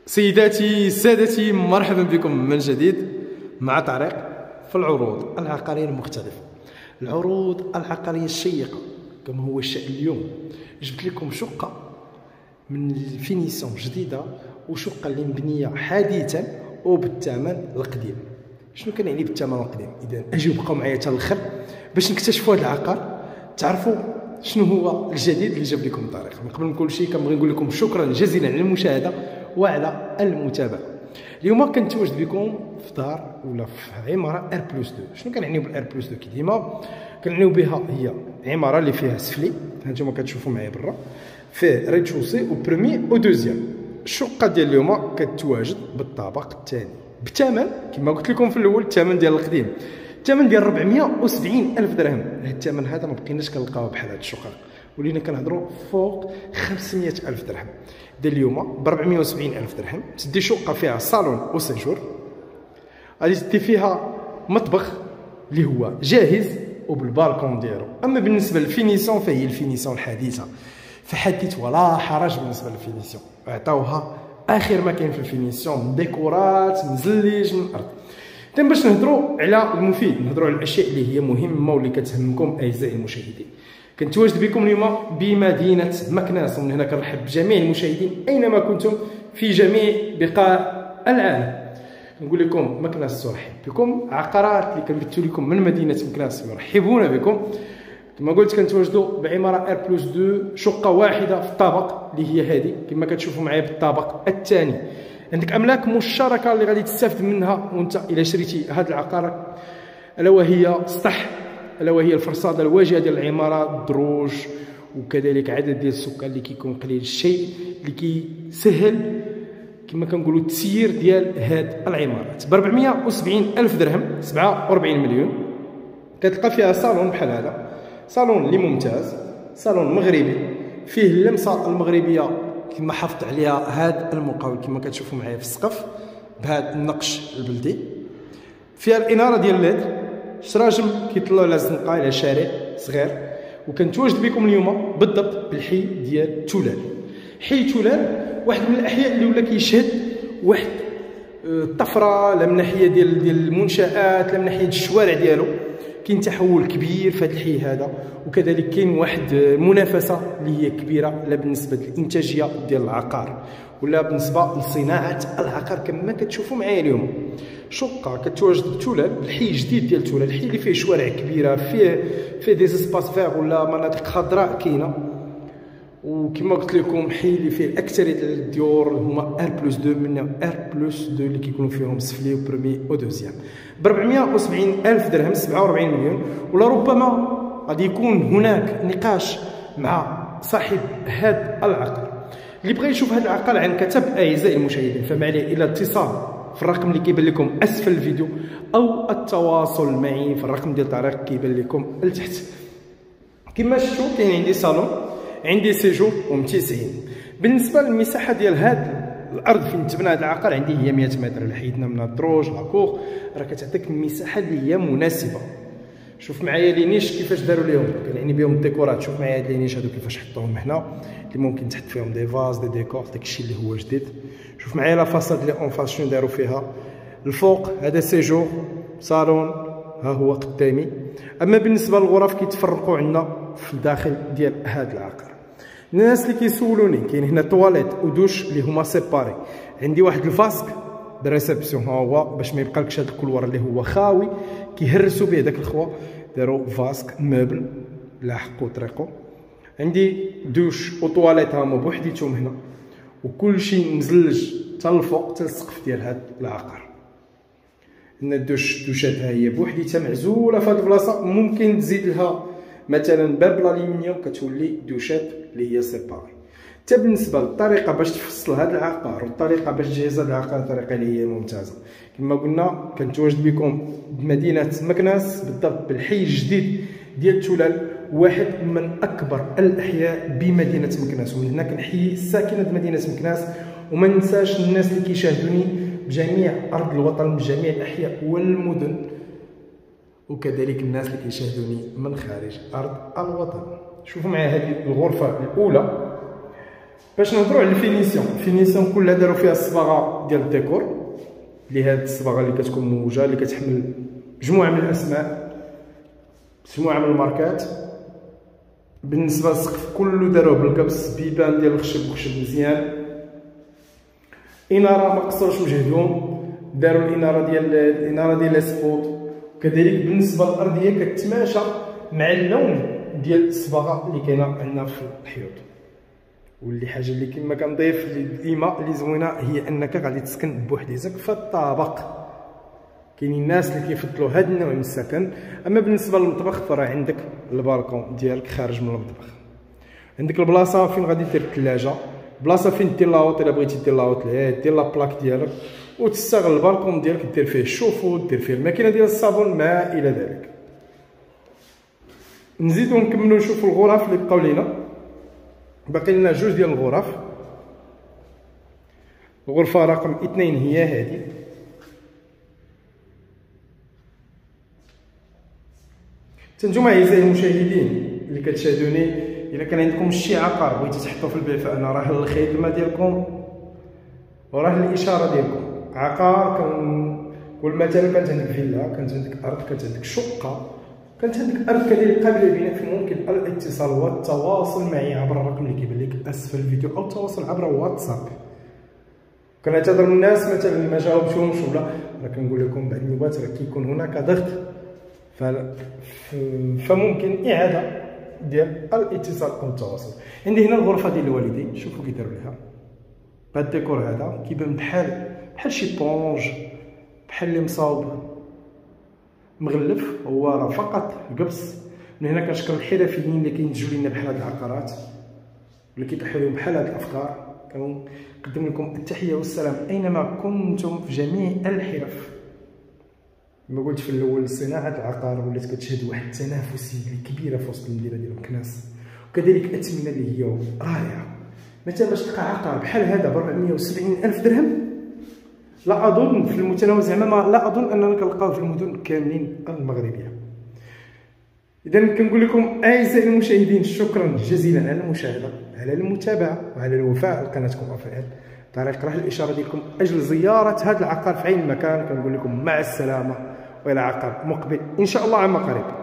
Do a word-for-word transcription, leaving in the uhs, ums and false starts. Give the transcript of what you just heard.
سيداتي سادتي، مرحبا بكم من جديد مع طريق في العروض العقارية المختلفة. العروض العقارية الشيقة كما هو الشأن اليوم، جبت لكم شقة من الفينيسيون جديدة وشقة اللي مبنية حديثا وبالثمن القديم. شنو كنعني بالثمن القديم؟ إذا أجيو بقاو معايا حتى الاخر باش نكتشفوا هذا العقار، تعرفوا شنو هو الجديد اللي جاب لكم الطريق. من قبل من كل شيء كنبغي نقول لكم شكرا جزيلا على المشاهدة وعلى المتابعة. اليوم كنتواجد بكم في دار ولا في عمارة ار بلس اثنين. شنو كنعنيو بالار بلس اثنين؟ كي ديما كنعنيو بها هي عمارة اللي فيها سفلي، هانتوما كتشوفوا معايا برا، فيه ريتشوسي وبرومي ودوزيام. الشقة ديال اليوم كتواجد بالطابق الثاني بثمن كما قلت لكم في الاول، الثمن ديال القديم، الثمن ديال أربعمائة وسبعين ألف درهم. هذا الثمن هذا ما بقيناش كنلقاوه بحال هاد الشقق، ولينا كنهضروا فوق خمسمائة ألف درهم. ديال اليوم ب أربعمائة وسبعين ألف درهم تدي شقة فيها صالون وسيجور، غادي تدي فيها مطبخ اللي هو جاهز وبالبالكون ديالو. اما بالنسبه للفينيسيون فهي الفينيسيون الحديثه، فحدث ولا حرج بالنسبه للفينيسيون، عطاوها اخر ما كاين في الفينيسيون من ديكورات من زليج من الارض. اذا باش نهضروا على المفيد، نهضروا على الاشياء اللي هي مهمه واللي كتهمكم اعزائي المشاهدين. كنتواجد بكم اليوم بمدينه مكناس، ومن هنا كنرحب بجميع المشاهدين اينما كنتم في جميع بقاع العالم. نقول لكم مكناس ترحب بكم، عقارات اللي كنبثوا لكم من مدينه مكناس يرحبون بكم. كما قلت كنتواجدوا بعماره ار بلس اثنين، شقه واحده في الطابق اللي هي هذه كما كتشوفوا معايا بالطابق الثاني. عندك املاك مشتركه اللي غادي تستافد منها وانت الى شريتي هذا العقار، الا وهي سطح، الا وهي الفرصاده الواجهه ديال العماره، الدروج، وكذلك عدد ديال السكان اللي كيكون قليل الشيء، اللي كيسهل كما كنقولوا التسيير ديال هاد العمارات. ب أربعمائة وسبعين ألف درهم، سبعة وأربعين مليون، كتلقى فيها صالون بحال هذا، صالون اللي ممتاز، صالون مغربي فيه اللمسه المغربيه كما حافظت عليها هاد المقاول كما كتشوفوا معايا في السقف بهذا النقش البلدي. فيها الاناره ديال الليد، شراجم كيطلعوا على الزنقه على شارع صغير. وكنتواجد بكم اليوم بالضبط بالحي ديال تولال. حي تولال واحد من الاحياء اللي ولا كيشهد واحد الطفره، لا من ناحيه ديال ديال المنشات لا من ناحيه الشوارع ديالو، كاين تحول كبير في هذا الحي هذا. وكذلك كاين واحد المنافسه اللي هي كبيره لا بالنسبه للانتاجيه ديال العقار ولا بالنسبه لصناعه العقار كما كتشوفوا معايا اليوم. شقه كتواجد بتولال، الحي الجديد ديال تولال، الحي اللي فيه شوارع كبيره، فيه فيه دي سباس فيغ ولا مناطق خضراء كاينه. وكما قلت لكم حي اللي فيه الاكثريه ديال الديور هما ار بلس اثنين، منهم ار بلس اثنين اللي كيكونوا فيهم سفلي وبرومي ودوزيام. ب أربعمائة وسبعين ألف درهم، سبعة وأربعين مليون. ولربما غادي يكون هناك نقاش مع صاحب هذا العقار اللي بغى يشوف هذا العقار عن كتب. اعزائي المشاهدين فما عليه الا الاتصال في الرقم اللي كيبان لكم اسفل الفيديو، او التواصل معي في الرقم ديال الطريق كيبان لكم لتحت. كما شفتوا كاين عندي صالون، عندي سيجور ومتسعين. بالنسبه للمساحه ديال هذا الارض فين تبنى هذا العقار عندي هي مائة متر، اللي حيدنا من الدروج لاكوغ راه كتعطيك المساحه اللي هي مناسبه. شوف معايا لي نيش كيفاش داروا ليهم، كنعني بهم الديكورات. شوف معايا هاد لي نيش هادو كيفاش حطوهم هنا، اللي ممكن تحط فيهم دي فاز دي ديكور، داكشي اللي هو جديد. شوف معايا لا فاصاد اللي اون فاس شنو داروا فيها. الفوق هذا سيجور صالون ها هو قدامي. اما بالنسبه للغرف كيتفرقوا عندنا في الداخل ديال هذا العقار. الناس اللي كيسولوني كاين هنا طواليت ودوش اللي هما سيباري. عندي واحد الفاسك بريسبسيون ها هو باش ما يبقالكش هذا الكولوار اللي هو خاوي كيهرسوا به داك الخوا، داروا فاسك مبل لاحقوا طريقو. عندي دوش وطواليت هما بوحديتهم هنا، وكلشي مزلج حتى الفوق حتى السقف ديال هذا العقار. عندنا الدوش دوشات ها هي بوحديتها معزوله في هذه البلاصه، ممكن تزيد لها مثلا باب الالومنيوم كتولي دوشات اللي هي سيباري. حتى بالنسبه للطريقه باش تفصل هذا العقار والطريقه باش تجهز هذا العقار طريقه اللي هي ممتازه. كما قلنا كنتواجد بكم بمدينه مكناس بالضبط بالحي الجديد ديال تولال، واحد من اكبر الاحياء بمدينه مكناس. ومن هنا كنحيي ساكنه مدينه مكناس، وما ننساش الناس اللي كيشاهدوني بجميع ارض الوطن بجميع الاحياء والمدن، وكذلك الناس اللي كيشاهدوني من خارج ارض الوطن. شوفوا معايا هذه الغرفه الاولى باش نهضروا على الفينيسيون. الفينيسيون كلها داروا فيها الصباغه ديال الديكور، اللي هاد الصباغه اللي كتكون موجه، اللي كتحمل مجموعه من الاسماء، مجموعه من الماركات. بالنسبه للسقف كله داروه بالكبس، بيبان ديال الخشب وخشب مزيان. اناره ما قصروش مجهدهم، داروا الاناره ديال الاناره ديال السبوت. كذلك بالنسبه للارضيه كتماشى مع اللون ديال الصباغه اللي كاينه عندنا في الحيوط. واللي حاجه اللي كما كنضيف ديما اللي زوينه هي انك غادي تسكن بوحديتك في الطابق. كاينين الناس اللي كيفضلوا هذا النوع من السكن. اما بالنسبه للمطبخ فراه عندك البالكون ديالك خارج من المطبخ، عندك البلاصه فين غادي دير الثلاجه، بلاصه فين دير لاوط الا بغيتي دير لاوط دير لا بلاك ديالك، وتستغل البالكون ديالك دير فيه الشوفو، دير فيه الماكينه ديال الصابون ما الى ذلك. نزيدو نكملو نشوفو الغرف اللي بقاو لينا. باقي لنا جوج ديال الغرف. الغرفه رقم اثنين هي هذه، تنتوما اعزائي المشاهدين اللي كتشاهدوني، الا كان عندكم شي عقار بغيتي تحطو في البيع فانا راه الخدمه ديالكم وراه الاشاره ديالكم. عقار كنقول مثلا كانت عندك فيلا، كانت عندك ارض، كانت عندك شقه، كانت عندك ارض كذلك قابله للبناء، فممكن الاتصال والتواصل معي عبر الرقم اللي كيبان لك اسفل الفيديو او التواصل عبر واتساب. كنعتذر من الناس مثلا اللي ما جاوبتهمش ولا راه كنقول لكم بعض النوبات راه كيكون هناك ضغط، فممكن اعاده ديال الاتصال او التواصل. عندي هنا الغرفه ديال الوالدين، شوفوا كي داروا لها هذا الديكور. هذا كيبان بحال بحال شي طونج، بحال اللي مصاوب مغلف، هو راه فقط القبس. من هنا كنشكر الحرفيين اللي كينتجوا لنا بحال هاد العقارات، اللي كيطيحوا لهم بحال هاد الافكار. كنقدم لكم التحيه والسلام اينما كنتم في جميع الحرف. كما قلت في الاول، صناعه العقار ولات كتشهد واحد التنافسيه كبيره في وسط المدينه ديال مكناس، وكذلك اثمنه اللي هي رائعه. مثلا باش تلقى عقار بحال هذا ب أربعمائة وسبعين ألف درهم، لا اظن في المتناول زعما لا اظن اننا كنلقاوه في المدن كاملين المغربيه. اذا كنقول لكم اعزائي المشاهدين شكرا جزيلا على المشاهده، على المتابعه، وعلى الوفاء لقناتكم رفائل طريق. راه الاشاره ديالكم اجل زياره هذا العقار في اي مكان. كنقول لكم مع السلامه والى عقار مقبل ان شاء الله عما قريب.